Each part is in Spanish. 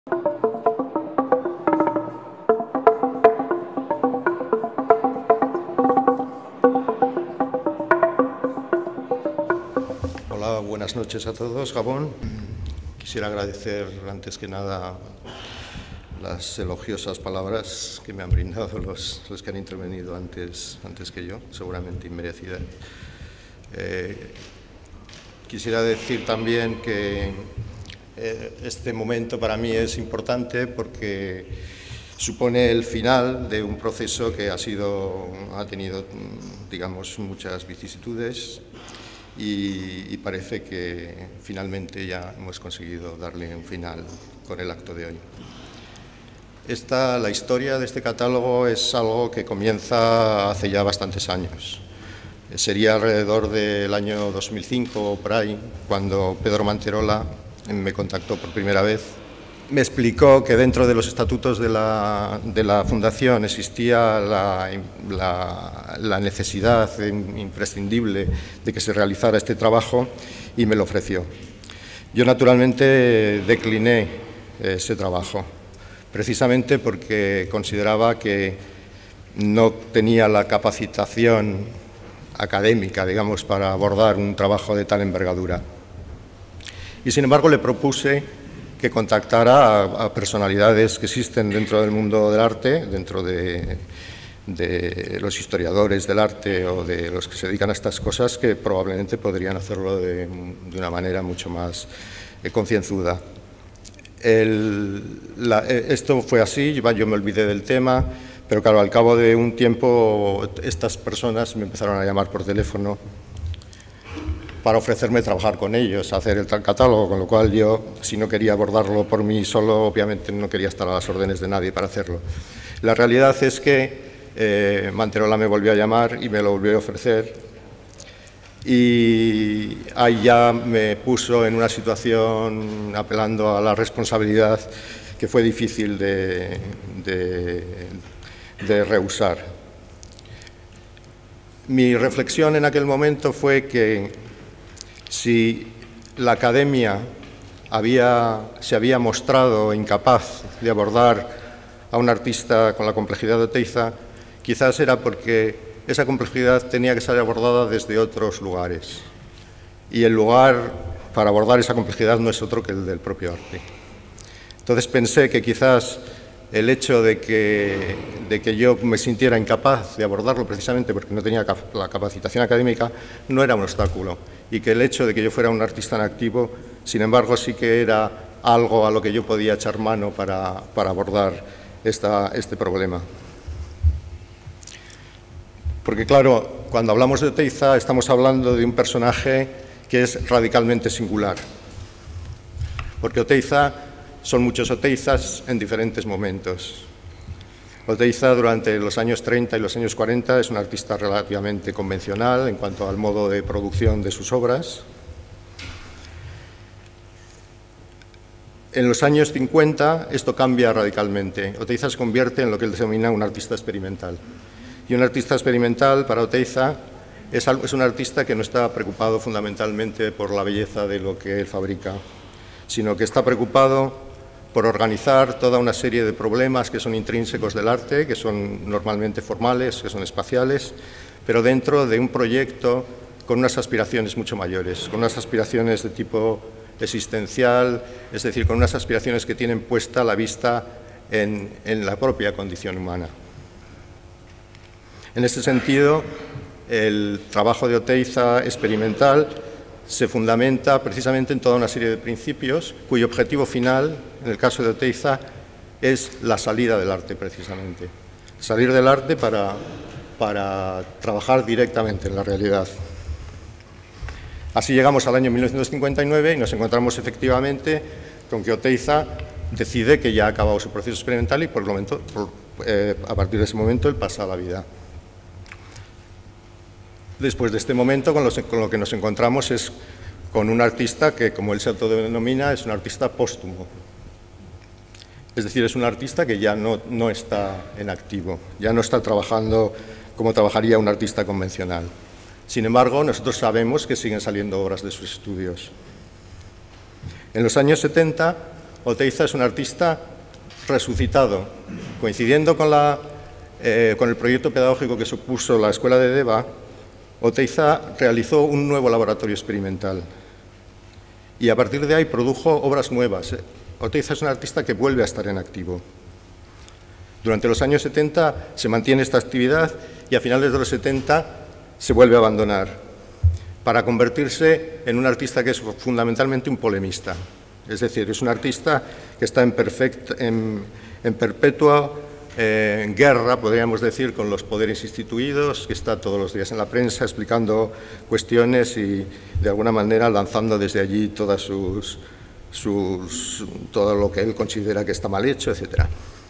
Hola, buenas noches a todos, Gabón. Quisiera agradecer antes que nada las elogiosas palabras que me han brindado los que han intervenido antes que yo, seguramente inmerecidas. Quisiera decir también que este momento para mí es importante porque supone el final de un proceso que ha tenido, digamos, muchas vicisitudes y parece que finalmente ya hemos conseguido darle un final con el acto de hoy. La historia de este catálogo es algo que comienza hace ya bastantes años. Sería alrededor del año 2005 o por ahí, cuando Pedro Manterola me contactó por primera vez. Me explicó que dentro de los estatutos de la Fundación existía la necesidad imprescindible de que se realizara este trabajo y me lo ofreció. Yo naturalmente decliné ese trabajo, precisamente porque consideraba que no tenía la capacitación académica, digamos, para abordar un trabajo de tal envergadura. Y sin embargo le propuse que contactara a personalidades que existen dentro del mundo del arte, dentro de los historiadores del arte o de los que se dedican a estas cosas, que probablemente podrían hacerlo de una manera mucho más concienzuda. Esto fue así, yo me olvidé del tema, pero claro, al cabo de un tiempo estas personas me empezaron a llamar por teléfono para ofrecerme trabajar con ellos, hacer el catálogo, con lo cual yo, si no quería abordarlo por mí solo, obviamente no quería estar a las órdenes de nadie para hacerlo. La realidad es que Manterola me volvió a llamar y me lo volvió a ofrecer, y ahí ya me puso en una situación, apelando a la responsabilidad, que fue difícil de rehusar. Mi reflexión en aquel momento fue que si la academia se había mostrado incapaz de abordar a un artista con la complejidad de Oteiza, quizás era porque esa complejidad tenía que ser abordada desde otros lugares. Y el lugar para abordar esa complejidad no es otro que el del propio arte. Entonces pensé que quizás el hecho de que yo me sintiera incapaz de abordarlo precisamente porque no tenía la capacitación académica no era un obstáculo, y que el hecho de que yo fuera un artista en activo, sin embargo, sí que era algo a lo que yo podía echar mano para abordar este problema. Porque claro, cuando hablamos de Oteiza estamos hablando de un personaje que es radicalmente singular, porque Oteiza son muchos Oteizas en diferentes momentos. Oteiza durante los años 30 y los años 40 es un artista relativamente convencional en cuanto al modo de producción de sus obras. En los años 50 esto cambia radicalmente. Oteiza se convierte en lo que él denomina un artista experimental. Y un artista experimental para Oteiza es un artista que no está preocupado fundamentalmente por la belleza de lo que él fabrica, sino que está preocupado por organizar toda una serie de problemas que son intrínsecos del arte, que son normalmente formales, que son espaciales, pero dentro de un proyecto con unas aspiraciones mucho mayores, con unas aspiraciones de tipo existencial, es decir, con unas aspiraciones que tienen puesta la vista en la propia condición humana. En este sentido, el trabajo de Oteiza experimental se fundamenta precisamente en toda una serie de principios cuyo objetivo final, en el caso de Oteiza, es la salida del arte precisamente. Salir del arte para trabajar directamente en la realidad. Así llegamos al año 1959 y nos encontramos efectivamente con que Oteiza decide que ya ha acabado su proceso experimental y por el momento, a partir de ese momento él pasa a la vida. Después de este momento, con lo que nos encontramos es con un artista que, como él se autodenomina, es un artista póstumo. Es decir, es un artista que ya no está en activo, ya no está trabajando como trabajaría un artista convencional. Sin embargo, nosotros sabemos que siguen saliendo obras de sus estudios. En los años 70, Oteiza es un artista resucitado, coincidiendo con el proyecto pedagógico que supuso la Escuela de Deva. Oteiza realizó un nuevo laboratorio experimental y a partir de ahí produjo obras nuevas. Oteiza es un artista que vuelve a estar en activo. Durante los años 70 se mantiene esta actividad y a finales de los 70 se vuelve a abandonar para convertirse en un artista que es fundamentalmente un polemista. Es decir, es un artista que está en perpetua guerra, podríamos decir, con los poderes instituidos, que está todos los días en la prensa explicando cuestiones y, de alguna manera, lanzando desde allí todo lo que él considera que está mal hecho, etc.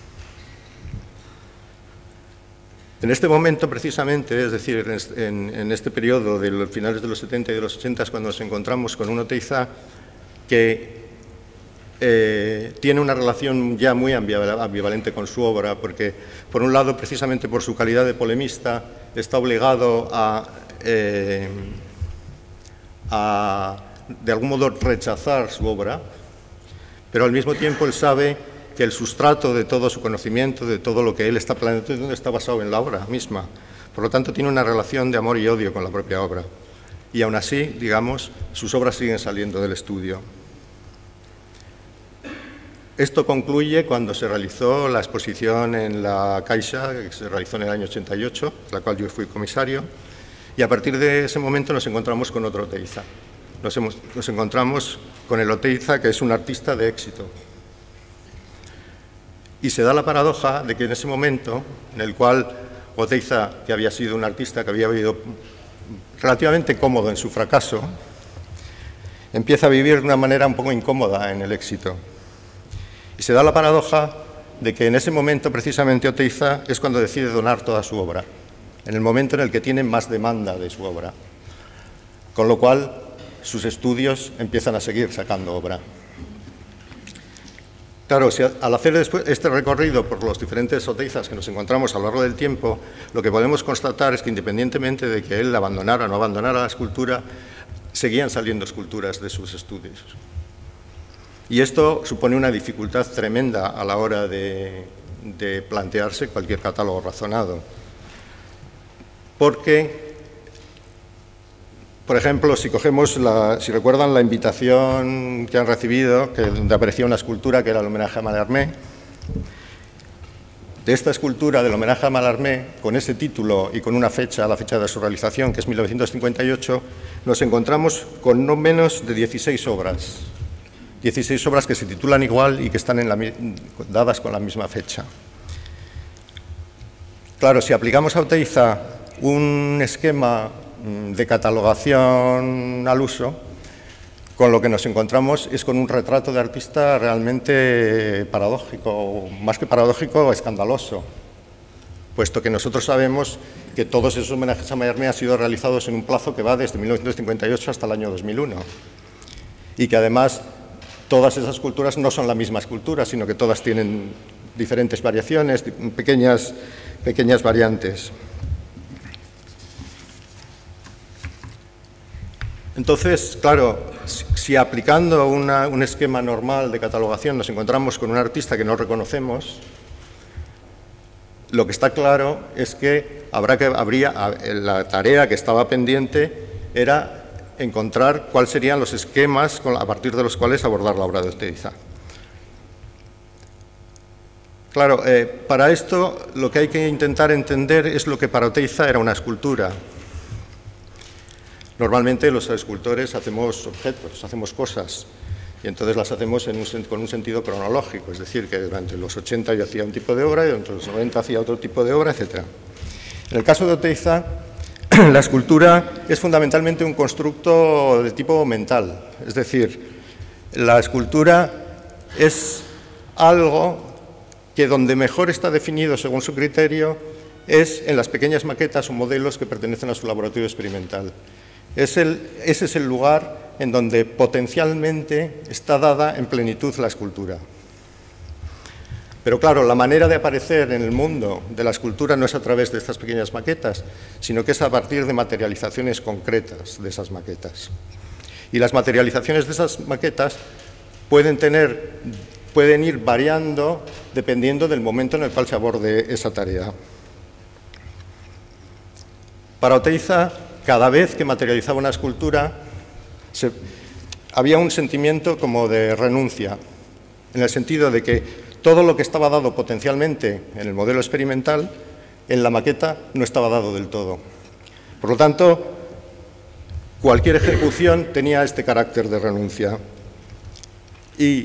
En este momento, precisamente, es decir, en este periodo de los finales de los 70 y de los 80, es cuando nos encontramos con un Oteiza que tiene una relación ya muy ambivalente con su obra, porque, por un lado, precisamente por su calidad de polemista, está obligado a de algún modo, rechazar su obra, pero al mismo tiempo él sabe que el sustrato de todo su conocimiento, de todo lo que él está planteando, está basado en la obra misma. Por lo tanto, tiene una relación de amor y odio con la propia obra. Y aún así, digamos, sus obras siguen saliendo del estudio. Esto concluye cuando se realizó la exposición en la Caixa, que se realizó en el año 88, la cual yo fui comisario, y a partir de ese momento nos encontramos con otro Oteiza. Nos encontramos con el Oteiza, que es un artista de éxito. Y se da la paradoja de que en ese momento, en el cual Oteiza, que había sido un artista que había vivido relativamente cómodo en su fracaso, empieza a vivir de una manera un poco incómoda en el éxito. Y se da la paradoja de que en ese momento, precisamente, Oteiza es cuando decide donar toda su obra, en el momento en el que tiene más demanda de su obra, con lo cual sus estudios empiezan a seguir sacando obra. Claro, al hacer después este recorrido por los diferentes Oteizas que nos encontramos a lo largo del tiempo, lo que podemos constatar es que, independientemente de que él abandonara o no abandonara la escultura, seguían saliendo esculturas de sus estudios. Y esto supone una dificultad tremenda a la hora de plantearse cualquier catálogo razonado. Porque, por ejemplo, si recuerdan la invitación que han recibido, donde aparecía una escultura que era el homenaje a Mallarmé, de esta escultura del homenaje a Mallarmé, con ese título y con una fecha, la fecha de su realización, que es 1958, nos encontramos con no menos de 16 obras. 16 obras que se titulan igual y que están dadas con la misma fecha. Claro, si aplicamos a Oteiza un esquema de catalogación al uso, con lo que nos encontramos es con un retrato de artista realmente paradójico, más que paradójico, escandaloso, puesto que nosotros sabemos que todos esos homenajes a Mallarmé han sido realizados en un plazo que va desde 1958 hasta el año 2001, y que además todas esas esculturas no son la misma escultura, sino que todas tienen diferentes variaciones, pequeñas variantes. Entonces, claro, si aplicando un esquema normal de catalogación nos encontramos con un artista que no reconocemos, lo que está claro es que la tarea que estaba pendiente era encontrar cuáles serían los esquemas a partir de los cuales abordar la obra de Oteiza. Claro, para esto lo que hay que intentar entender es lo que para Oteiza era una escultura. Normalmente los escultores hacemos objetos, hacemos cosas, y entonces las hacemos con un sentido cronológico, es decir, que durante los 80 yo hacía un tipo de obra y durante los 90 hacía otro tipo de obra, etc. En el caso de Oteiza, la escultura es fundamentalmente un constructo de tipo mental, es decir, la escultura es algo que donde mejor está definido según su criterio es en las pequeñas maquetas o modelos que pertenecen a su laboratorio experimental. Ese es el lugar en donde potencialmente está dada en plenitud la escultura. Pero claro, la manera de aparecer en el mundo de la escultura no es a través de estas pequeñas maquetas, sino que es a partir de materializaciones concretas de esas maquetas. Y las materializaciones de esas maquetas pueden tener pueden ir variando dependiendo del momento en el cual se aborde esa tarea. Para Oteiza, cada vez que materializaba una escultura, había un sentimiento como de renuncia, en el sentido de que todo lo que estaba dado potencialmente en el modelo experimental, en la maqueta no estaba dado del todo. Por lo tanto, cualquier ejecución tenía este carácter de renuncia. Y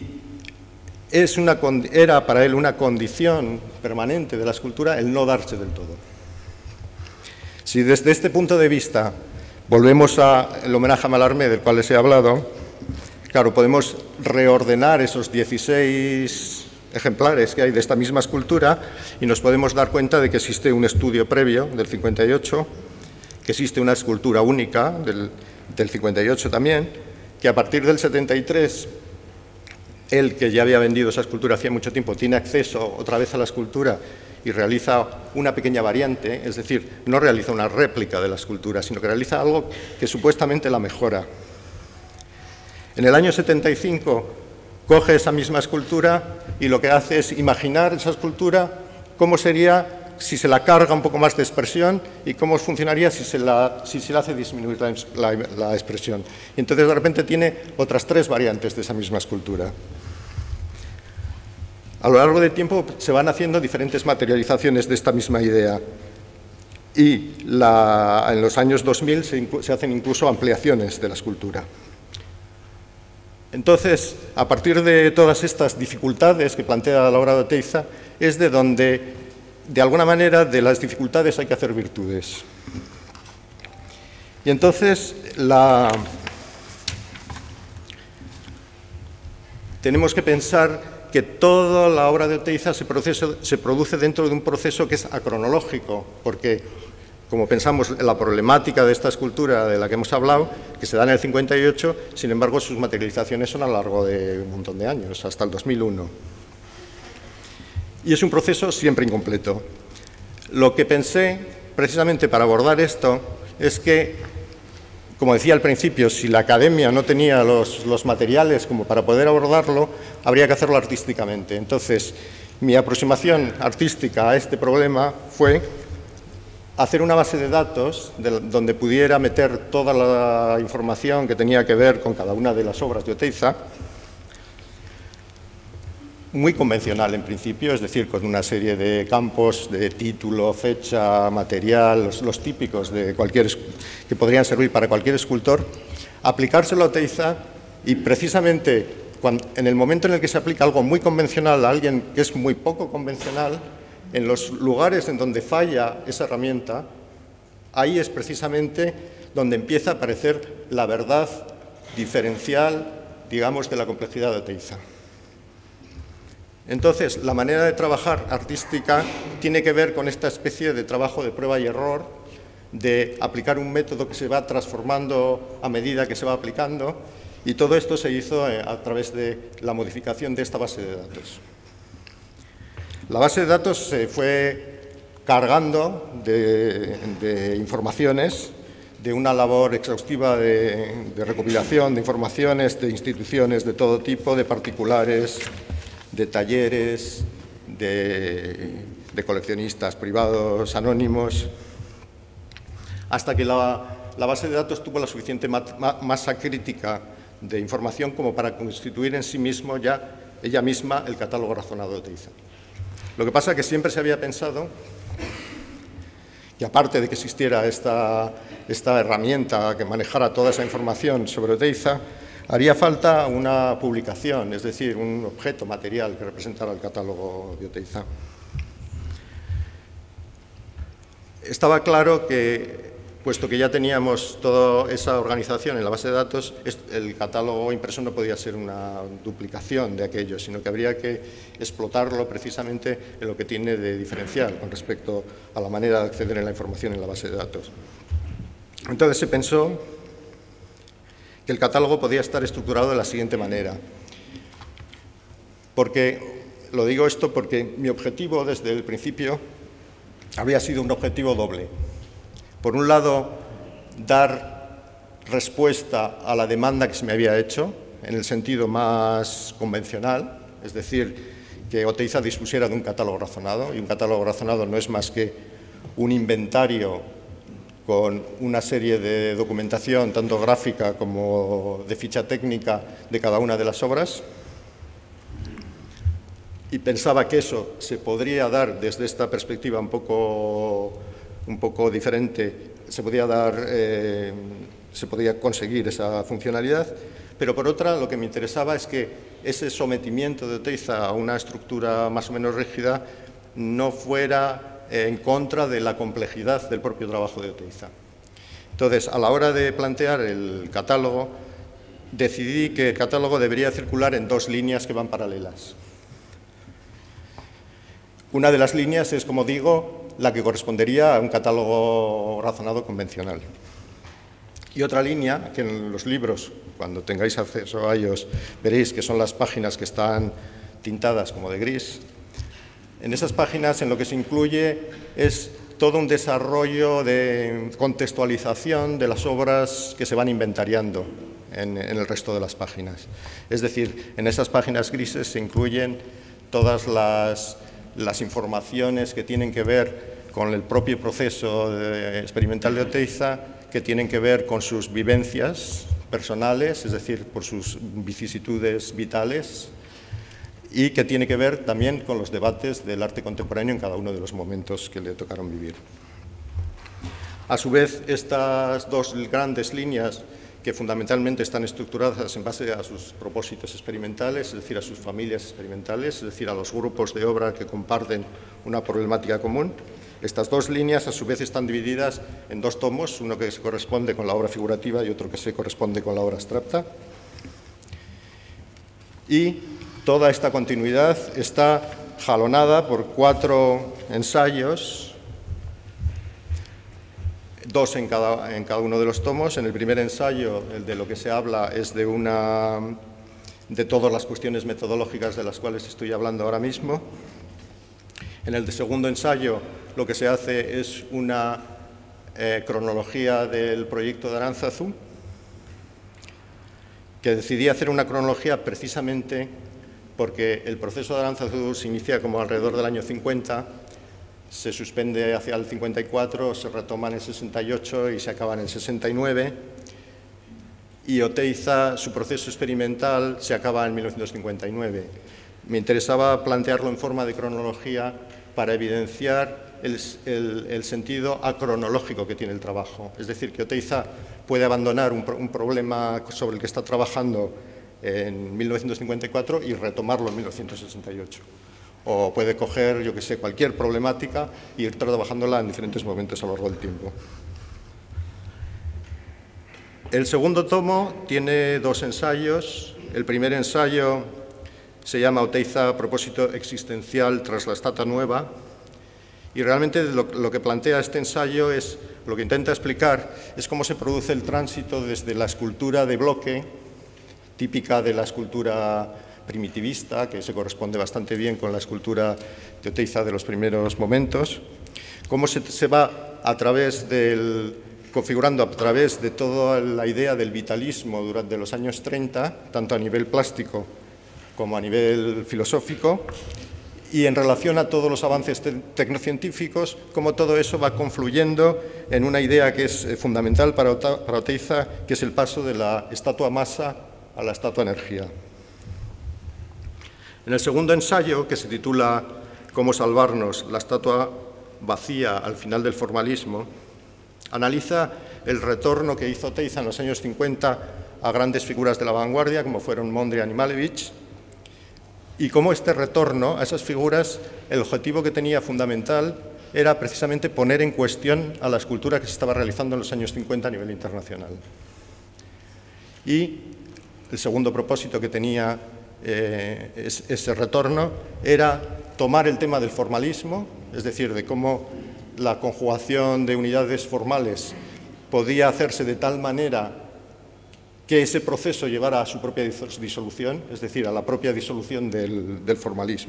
era para él una condición permanente de la escultura el no darse del todo. Si desde este punto de vista volvemos al homenaje a Mallarmé, del cual les he hablado, claro, podemos reordenar esos 16 ejemplares que hay de esta misma escultura y nos podemos dar cuenta de que existe un estudio previo del 58, que existe una escultura única del 58 también, que a partir del 73, él, que ya había vendido esa escultura hacía mucho tiempo, tiene acceso otra vez a la escultura y realiza una pequeña variante, es decir, no realiza una réplica de la escultura, sino que realiza algo que supuestamente la mejora. En el año 75 coge esa misma escultura y lo que hace es imaginar esa escultura cómo sería si se la carga un poco más de expresión y cómo funcionaría si se la hace disminuir la expresión. Y entonces de repente tiene otras 3 variantes de esa misma escultura. A lo largo del tiempo se van haciendo diferentes materializaciones de esta misma idea y en los años 2000 se hacen incluso ampliaciones de la escultura. Entonces, a partir de todas estas dificultades que plantea la obra de Oteiza, es de donde, de alguna manera, de las dificultades hay que hacer virtudes. Y entonces, tenemos que pensar que toda la obra de Oteiza se produce dentro de un proceso que es acronológico, porque, como pensamos, la problemática de esta escultura de la que hemos hablado, que se da en el 58, sin embargo, sus materializaciones son a lo largo de un montón de años, hasta el 2001. Y es un proceso siempre incompleto. Lo que pensé, precisamente para abordar esto, es que, como decía al principio, si la academia no tenía los materiales como para poder abordarlo, habría que hacerlo artísticamente. Entonces, mi aproximación artística a este problema fue hacer una base de datos donde pudiera meter toda la información que tenía que ver con cada una de las obras de Oteiza, muy convencional en principio, es decir, con una serie de campos de título, fecha, material, los típicos de que podrían servir para cualquier escultor, aplicárselo a Oteiza y precisamente en el momento en el que se aplica algo muy convencional a alguien que es muy poco convencional, en los lugares en donde falla esa herramienta, ahí es precisamente donde empieza a aparecer la verdad diferencial, digamos, de la complejidad de Oteiza. Entonces, la manera de trabajar artística tiene que ver con esta especie de trabajo de prueba y error, de aplicar un método que se va transformando a medida que se va aplicando, y todo esto se hizo a través de la modificación de esta base de datos. La base de datos se fue cargando de informaciones, de una labor exhaustiva de recopilación de informaciones de instituciones de todo tipo, de particulares, de talleres, de coleccionistas privados, anónimos, hasta que la base de datos tuvo la suficiente masa crítica de información como para constituir en sí mismo ya ella misma el catálogo razonado de Oteiza. Lo que pasa es que siempre se había pensado que, aparte de que existiera esta herramienta que manejara toda esa información sobre Oteiza, haría falta una publicación, es decir, un objeto material que representara el catálogo de Oteiza. Estaba claro que, puesto que ya teníamos toda esa organización en la base de datos, el catálogo impreso no podía ser una duplicación de aquello, sino que habría que explotarlo precisamente en lo que tiene de diferencial con respecto a la manera de acceder a la información en la base de datos. Entonces se pensó que el catálogo podía estar estructurado de la siguiente manera. Lo digo esto porque mi objetivo desde el principio había sido un objetivo doble. Por un lado, dar respuesta a la demanda que se me había hecho, en el sentido más convencional, es decir, que Oteiza dispusiera de un catálogo razonado, y un catálogo razonado no es más que un inventario con una serie de documentación, tanto gráfica como de ficha técnica, de cada una de las obras, y pensaba que eso se podría dar desde esta perspectiva un poco diferente, se podía conseguir esa funcionalidad, pero por otra lo que me interesaba es que ese sometimiento de Oteiza a una estructura más o menos rígida no fuera en contra de la complejidad del propio trabajo de Oteiza. Entonces, a la hora de plantear el catálogo, decidí que el catálogo debería circular en dos líneas que van paralelas. Una de las líneas es, como digo, la que correspondería a un catálogo razonado convencional. Y otra línea, que en los libros, cuando tengáis acceso a ellos, veréis que son las páginas que están tintadas como de gris. En esas páginas, en lo que se incluye es todo un desarrollo de contextualización de las obras que se van inventariando en el resto de las páginas. Es decir, en esas páginas grises se incluyen todas las informaciones que tienen que ver con el propio proceso experimental de Oteiza, que tienen que ver con sus vivencias personales, es decir, por sus vicisitudes vitales, y que tiene que ver también con los debates del arte contemporáneo en cada uno de los momentos que le tocaron vivir. A su vez, estas dos grandes líneas, que fundamentalmente están estructuradas en base a sus propósitos experimentales, es decir, a sus familias experimentales, es decir, a los grupos de obra que comparten una problemática común. Estas dos líneas, a su vez, están divididas en dos tomos, uno que se corresponde con la obra figurativa y otro que se corresponde con la obra abstracta. Y toda esta continuidad está jalonada por 4 ensayos, 2 en cada uno de los tomos. En el primer ensayo, el de lo que se habla es de todas las cuestiones metodológicas de las cuales estoy hablando ahora mismo. En el segundo ensayo, lo que se hace es una cronología del proyecto de Aránzazu, que decidí hacer una cronología precisamente porque el proceso de Aránzazu se inicia como alrededor del año 50, se suspende hacia el 54, se retoma en el 68 y se acaba en el 69, y Oteiza, su proceso experimental, se acaba en 1959. Me interesaba plantearlo en forma de cronología para evidenciar el sentido acronológico que tiene el trabajo. Es decir, que Oteiza puede abandonar un problema sobre el que está trabajando en 1954 y retomarlo en 1968. O puede coger, yo que sé, cualquier problemática e ir trabajándola en diferentes momentos a lo largo del tiempo. El segundo tomo tiene 2 ensayos. El primer ensayo se llama Oteiza, propósito existencial tras la estatua nueva, y realmente lo que plantea este ensayo es, lo que intenta explicar, es cómo se produce el tránsito desde la escultura de bloque, típica de la escultura primitivista, que se corresponde bastante bien con la escultura de Oteiza de los primeros momentos, cómo se va configurando a través de toda la idea del vitalismo durante los años 30, tanto a nivel plástico como a nivel filosófico, y en relación a todos los avances tecnocientíficos, cómo todo eso va confluyendo en una idea que es fundamental para Oteiza, que es el paso de la estatua masa a la estatua energía. En el segundo ensayo, que se titula Cómo salvarnos, la estatua vacía al final del formalismo, analiza el retorno que hizo Oteiza en los años 50 a grandes figuras de la vanguardia, como fueron Mondrian y Malevich, y cómo este retorno a esas figuras, el objetivo que tenía fundamental era precisamente poner en cuestión a la escultura que se estaba realizando en los años 50 a nivel internacional. Y el segundo propósito que tenía ese retorno era tomar el tema del formalismo, es decir, de cómo la conjugación de unidades formales podía hacerse de tal manera que ese proceso llevara a su propia disolución, es decir, a la propia disolución del formalismo.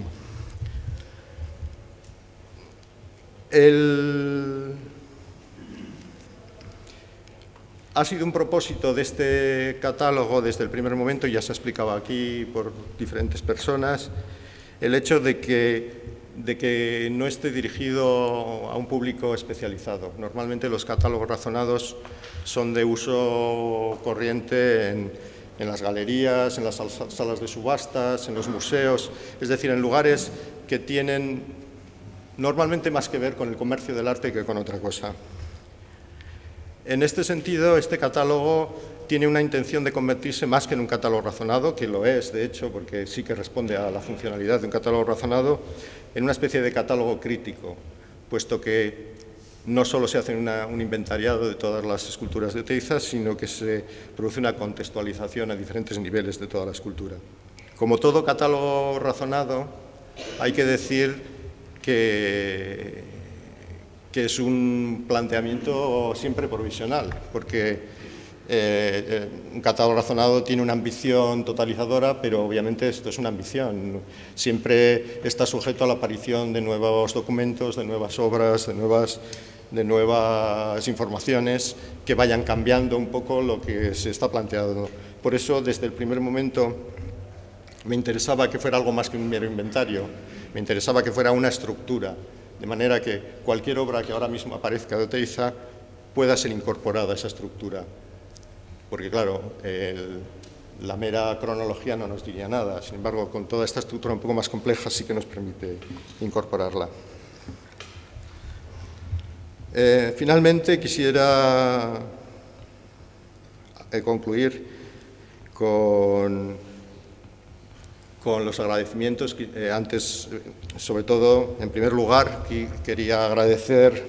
Ha sido un propósito de este catálogo desde el primer momento, ya se ha explicado aquí por diferentes personas, el hecho de que no esté dirigido a un público especializado. Normalmente los catálogos razonados son de uso corriente en las galerías, en las salas de subastas, en los museos, es decir, en lugares que tienen normalmente más que ver con el comercio del arte que con otra cosa. En este sentido, este catálogo tiene una intención de convertirse más que en un catálogo razonado, que lo es, de hecho, porque sí que responde a la funcionalidad de un catálogo razonado, en una especie de catálogo crítico, puesto que no solo se hace un inventariado de todas las esculturas de Oteiza, sino que se produce una contextualización a diferentes niveles de toda la escultura. Como todo catálogo razonado, hay que decir que es un planteamiento siempre provisional, porque un catálogo razonado tiene una ambición totalizadora, pero obviamente esto es una ambición. Siempre está sujeto a la aparición de nuevos documentos, de nuevas obras, de nuevas informaciones que vayan cambiando un poco lo que se está planteando. Por eso, desde el primer momento, me interesaba que fuera algo más que un mero inventario, me interesaba que fuera una estructura, de manera que cualquier obra que ahora mismo aparezca de Oteiza pueda ser incorporada a esa estructura. Porque, claro, la mera cronología no nos diría nada. Sin embargo, con toda esta estructura un poco más compleja sí que nos permite incorporarla. Finalmente, quisiera concluir con los agradecimientos. Antes, sobre todo, en primer lugar, quería agradecer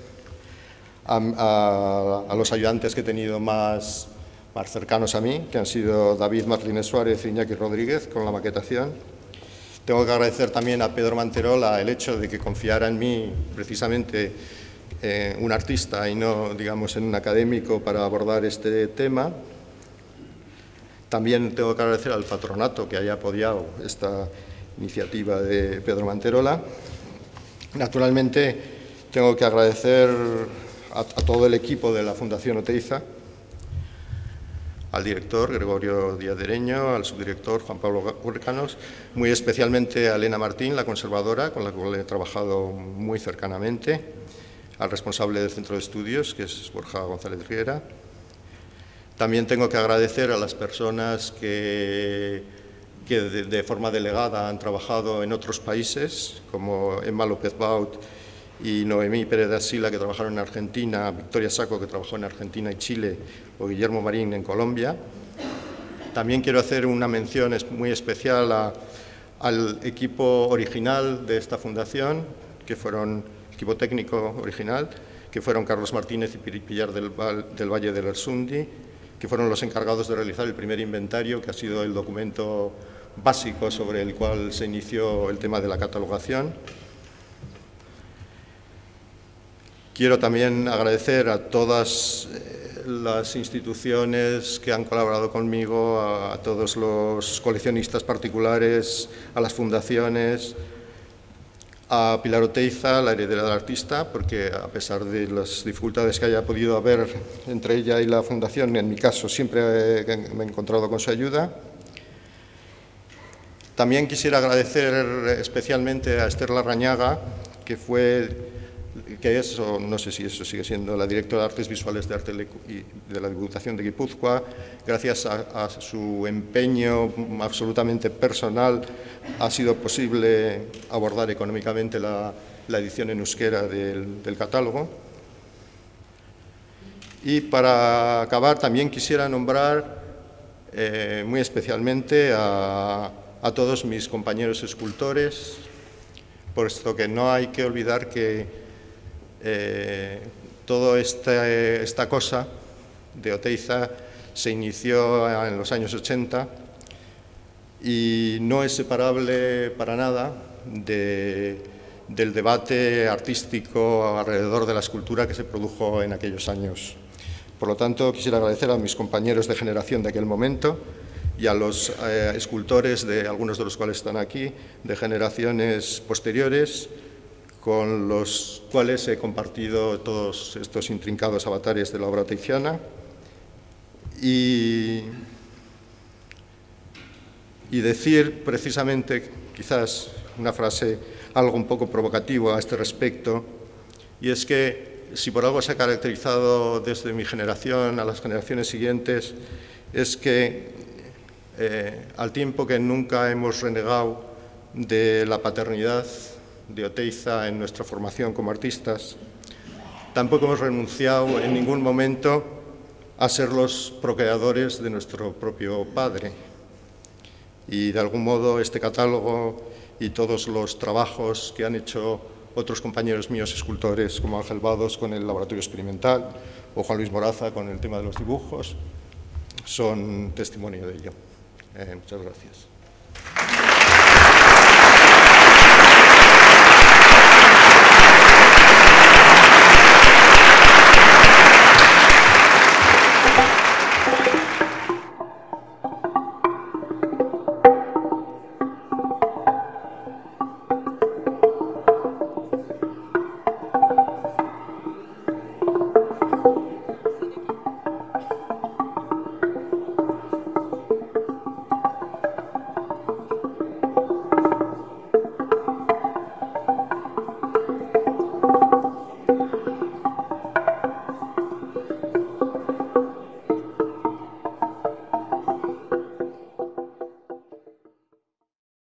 a los ayudantes que he tenido más cercanos a mí, que han sido David Martínez Suárez e Iñaki Rodríguez, con la maquetación. Tengo que agradecer también a Pedro Manterola el hecho de que confiara en mí, precisamente, un artista y no, digamos, en un académico para abordar este tema. También tengo que agradecer al patronato que haya apoyado esta iniciativa de Pedro Manterola. Naturalmente, tengo que agradecer a todo el equipo de la Fundación Oteiza, al director Gregorio Díaz de Ereño, al subdirector Juan Pablo Huércanos, muy especialmente a Elena Martín, la conservadora, con la cual he trabajado muy cercanamente, al responsable del Centro de Estudios, que es Borja González Riera. También tengo que agradecer a las personas que de forma delegada han trabajado en otros países, como Emma López Baut y Noemí Pérez da Sila, que trabajaron en Argentina, Victoria Saco, que trabajó en Argentina y Chile, o Guillermo Marín en Colombia. También quiero hacer una mención muy especial al equipo original de esta fundación, que fueron equipo técnico original, que fueron Carlos Martínez y Pilar del Valle del Ersundi, que fueron los encargados de realizar el primer inventario, que ha sido el documento básico sobre el cual se inició el tema de la catalogación. Quiero también agradecer a todas las instituciones que han colaborado conmigo, a todos los coleccionistas particulares, a las fundaciones, a Pilar Oteiza, la heredera del artista, porque a pesar de las dificultades que haya podido haber entre ella y la fundación, en mi caso siempre me he encontrado con su ayuda. También quisiera agradecer especialmente a Esther Larrañaga, que es, o no sé si eso sigue siendo, la directora de Artes Visuales de la Diputación de Guipúzcoa. Gracias a su empeño absolutamente personal ha sido posible abordar económicamente la edición en euskera del catálogo. Y para acabar también quisiera nombrar muy especialmente a todos mis compañeros escultores, puesto que no hay que olvidar que toda esta cosa de Oteiza se inició en los años 80 y no es separable para nada del debate artístico alrededor de la escultura que se produjo en aquellos años. Por lo tanto, quisiera agradecer a mis compañeros de generación de aquel momento y a los escultores, algunos de los cuales están aquí, de generaciones posteriores, con los cuales he compartido todos estos intrincados avatares de la obra oteiziana, y decir precisamente, quizás una frase algo un poco provocativa a este respecto, y es que si por algo se ha caracterizado desde mi generación a las generaciones siguientes, es que al tiempo que nunca hemos renegado de la paternidad de Oteiza en nuestra formación como artistas, tampoco hemos renunciado en ningún momento a ser los procreadores de nuestro propio padre. Y de algún modo este catálogo y todos los trabajos que han hecho otros compañeros míos escultores como Ángel Vados con el laboratorio experimental o Juan Luis Moraza con el tema de los dibujos son testimonio de ello. Muchas gracias.